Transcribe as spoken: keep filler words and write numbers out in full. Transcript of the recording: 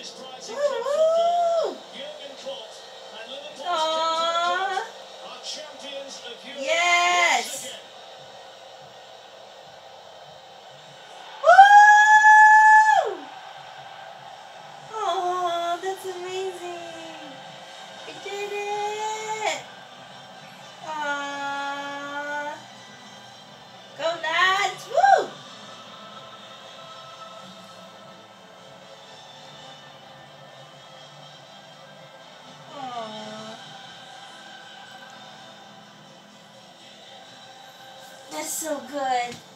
Woo! Aww. Yes. Woo! Oh, that's amazing. We did it. Aww. Go lads. Woo! Aww. That's so good.